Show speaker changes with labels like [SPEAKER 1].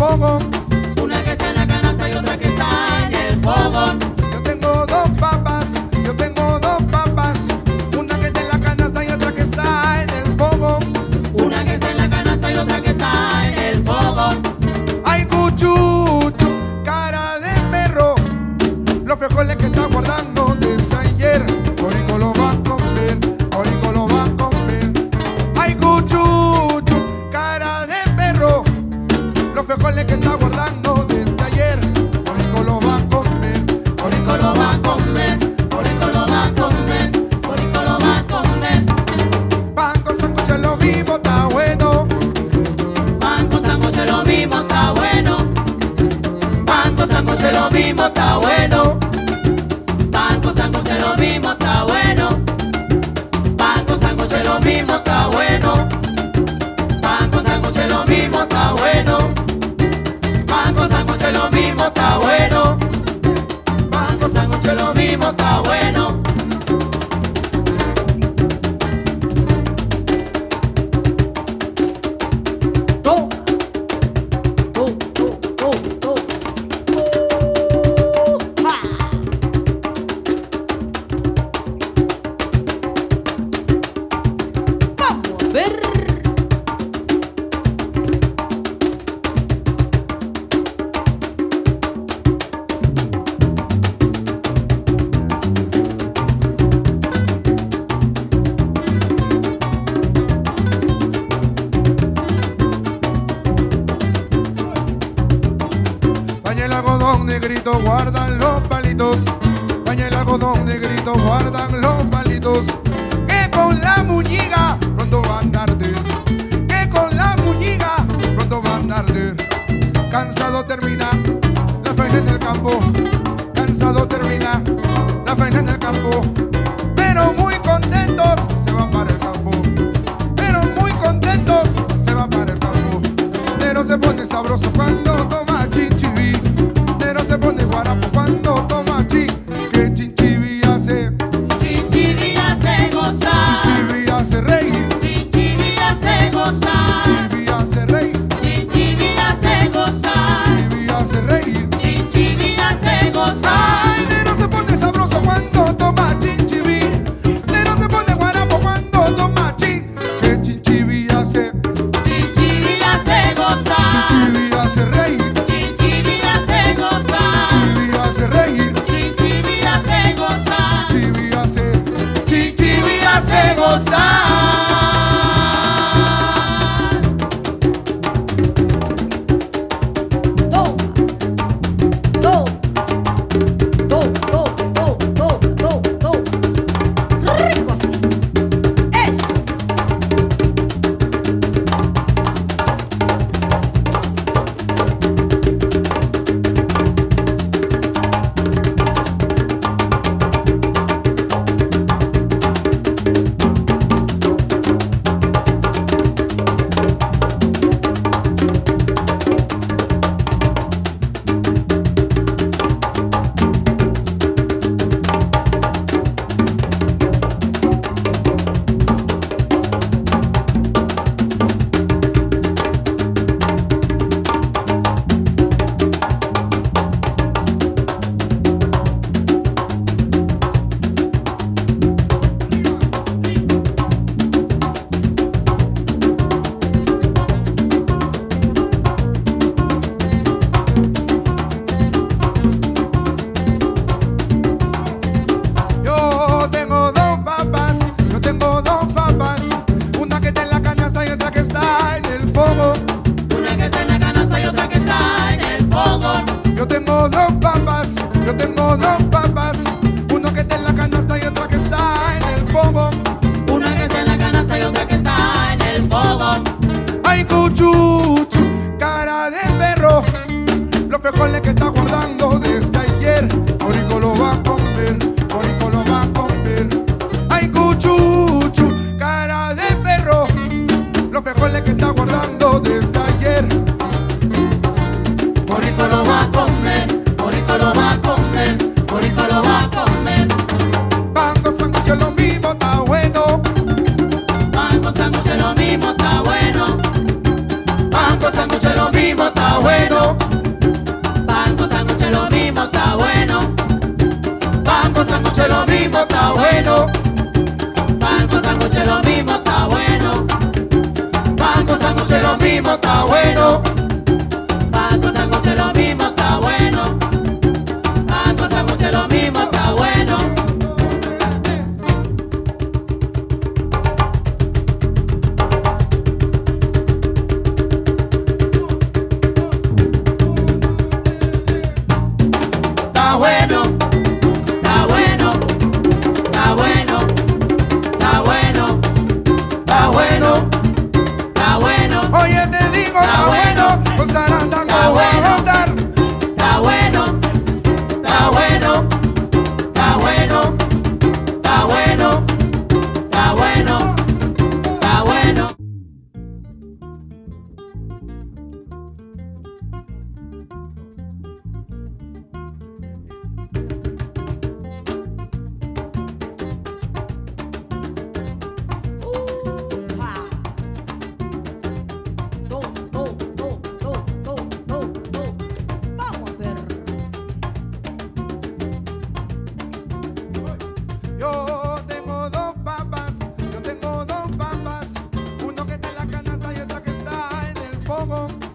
[SPEAKER 1] fogón.
[SPEAKER 2] Una que está en la canasta y otra que está en el fogón.
[SPEAKER 1] Yo tengo dos papas, yo tengo dos papas. Una que está en la canasta y otra que está en el fogón.
[SPEAKER 2] Una que está en la canasta y otra que está en el fogón.
[SPEAKER 1] Ay, cuchucho, cara de perro. Los frijoles que está guardando desde ayer. Ahorita lo va a comer, ahorita lo va a comer. Ay, cuchucho, cara de perro. Los frijoles que está guardando desde ayer. Ahorita lo va a comer, ahorita lo va a comer.
[SPEAKER 2] Ahorita lo va a comer, ahorita lo va a comer.
[SPEAKER 1] Pan con sándwich es lo mismo, está bueno.
[SPEAKER 2] Pan con sándwich es lo mismo, está bueno. Pan con sándwich es lo mismo, está bueno. Pan con sándwich es lo mismo, está bueno. Pan con sándwich es lo mismo, está bueno. Pan con sándwich es lo mismo, está bueno. Pan con sándwich es lo mismo, está bueno. Pan con sándwich es lo mismo, está bueno.
[SPEAKER 1] Paña el algodón negrito, guardan los palitos. Paña el algodón negrito, guardan los palitos. Que con la muñiga pronto van a arder. Que con la muñiga pronto van a arder. Cansado termina la faena en el campo. Cansado termina la faena en el campo. Pero muy contentos se van para el campo. Pero muy contentos se van para el campo. Pero se pone sabroso cuando toma chinchiví. Pero se pone guarapo cuando toma chi. Que chinchiví hace,
[SPEAKER 2] Chinchiví hace gozar.
[SPEAKER 1] chinchiví hace reír.
[SPEAKER 2] Chinchiví hace gozar.
[SPEAKER 1] Chinchiví hace reír.
[SPEAKER 2] Chinchiví hace gozar.
[SPEAKER 1] Chinchiví hace reír.
[SPEAKER 2] Chinchiví hace gozar.
[SPEAKER 1] Ay, pero se pone sabroso cuando toma chinchiví. Pero se pone guarapo cuando toma chi. Que chinchiví hace,
[SPEAKER 2] Chinchiví hace gozar.
[SPEAKER 1] chinchiví hace reír.
[SPEAKER 2] Chinchiví hace gozar.
[SPEAKER 1] Chinchiví hace reír.
[SPEAKER 2] Chinchiví hace gozar.
[SPEAKER 1] Chinchiví hace gozar.
[SPEAKER 3] Rico así. Eso es. Yo tengo dos papas, yo tengo dos papas. Una que está en la canasta y otra que está en el fogón.
[SPEAKER 2] Una que está en la canasta y otra que está en el fogón.
[SPEAKER 1] Yo tengo dos papas, yo tengo dos papas. Una que está en la canasta y otra que está en el fogón.
[SPEAKER 2] Una que está en la canasta y otra que está en el fogón.
[SPEAKER 1] Ay, cuchucho, cara de perro. Los frijoles que está guardando desde ayer. Ahorita lo va a comer, ahorita lo va a comer. Ay, cuchucho, cara de perro. Los frijoles que está guardando desde ayer.
[SPEAKER 2] Ahorita lo va a comer, ahorita lo va a comer, ahorita lo va a comer.
[SPEAKER 1] Pan con sándwich es lo mismo, está bueno.
[SPEAKER 2] Pan con sándwich es lo mismo, está bueno. Pan con sándwich es lo mismo, está bueno. bueno. Pan con sándwich es lo mismo, está bueno.
[SPEAKER 1] Pan con sándwich es lo mismo, está bueno.
[SPEAKER 2] Pan con sándwich es lo mismo, está bueno. Pan con sándwich es lo mismo, está bueno.
[SPEAKER 1] Está bueno,
[SPEAKER 2] Está bueno, está bueno, está bueno,
[SPEAKER 1] está bueno.
[SPEAKER 2] está bueno,
[SPEAKER 1] Oye, te digo, está bueno. Con zaranda
[SPEAKER 2] Está
[SPEAKER 1] como voy a
[SPEAKER 2] bueno.
[SPEAKER 1] gozar.
[SPEAKER 2] está bueno,
[SPEAKER 1] Está bueno, está bueno,
[SPEAKER 2] está bueno, está bueno, está bueno.
[SPEAKER 4] Vamos a ver.
[SPEAKER 1] Yo tengo dos papas, yo tengo dos papas. Uno que está en la canasta y otra que está en el fogo.